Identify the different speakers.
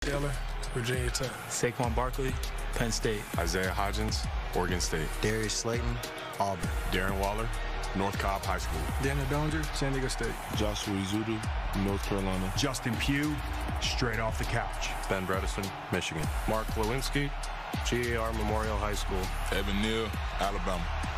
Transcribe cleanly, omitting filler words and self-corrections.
Speaker 1: Taylor, Virginia Tech.
Speaker 2: Saquon Barkley, Penn State.
Speaker 3: Isaiah Hodgins, Oregon State.
Speaker 4: Darius Slayton, Auburn.
Speaker 3: Darren Waller, North Cobb High School.
Speaker 1: Daniel Donger, San Diego State.
Speaker 5: Joshua Izudu, North Carolina.
Speaker 6: Justin Pugh, straight off the couch.
Speaker 3: Ben Bredesen, Michigan. Mark Lewinsky, GAR Memorial High School.
Speaker 7: Evan Neal, Alabama.